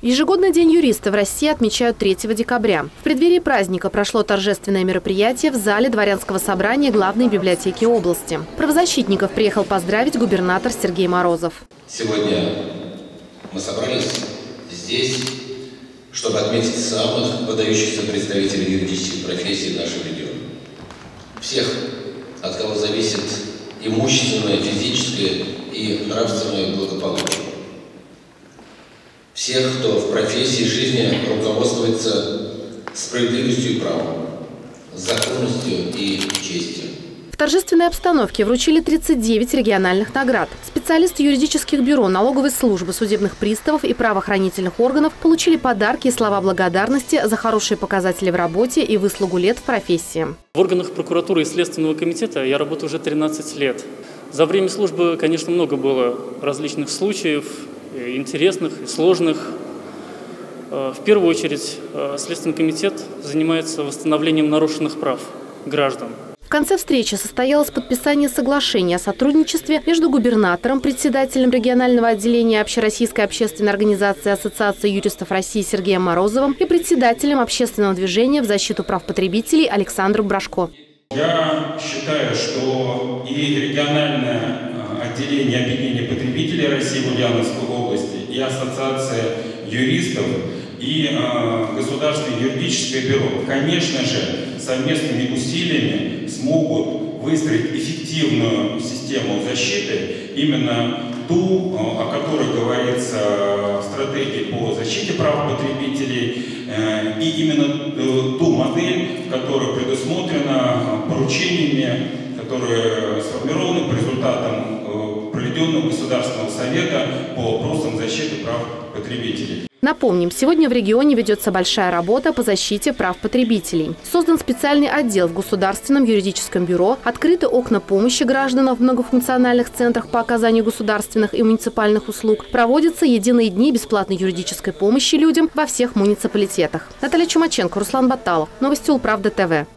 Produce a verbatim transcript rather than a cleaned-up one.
Ежегодный день юриста в России отмечают третьего декабря. В преддверии праздника прошло торжественное мероприятие в зале Дворянского собрания главной библиотеки области. Правозащитников приехал поздравить губернатор Сергей Морозов. Сегодня мы собрались здесь, чтобы отметить самых выдающихся представителей юридических профессий в нашем регионе. Всех, от кого зависит имущественное, физическое и нравственное благополучие. Всех, кто в профессии жизни руководствуется справедливостью и правом, законностью и честью. В торжественной обстановке вручили тридцать девять региональных наград. Специалисты юридических бюро, налоговой службы, судебных приставов и правоохранительных органов получили подарки и слова благодарности за хорошие показатели в работе и выслугу лет в профессии. В органах прокуратуры и Следственного комитета я работаю уже тринадцать лет. За время службы, конечно, много было различных случаев, интересных и сложных. В первую очередь, Следственный комитет занимается восстановлением нарушенных прав граждан. В конце встречи состоялось подписание соглашения о сотрудничестве между губернатором, председателем регионального отделения Общероссийской общественной организации Ассоциации юристов России Сергеем Морозовым и председателем общественного движения в защиту прав потребителей Александром Брашко. Я считаю, что и региональное отделение объединения потребителей России в Ульяновской области, и Ассоциация юристов, и э, Государственное юридическое бюро, конечно же, совместными усилиями смогут выстроить эффективную систему защиты, именно ту, о которой говорится в стратегии по защите прав потребителей, э, и именно э, ту модель, которая предусмотрена поручениями, которые сформированы по результатам э, проведенного Государственного совета по вопросам защиты прав потребителей. Напомним, сегодня в регионе ведется большая работа по защите прав потребителей. Создан специальный отдел в Государственном юридическом бюро, открыты окна помощи гражданам в многофункциональных центрах по оказанию государственных и муниципальных услуг. Проводятся единые дни бесплатной юридической помощи людям во всех муниципалитетах. Наталья Чумаченко, Руслан Баталов. Новости Улправда ТВ.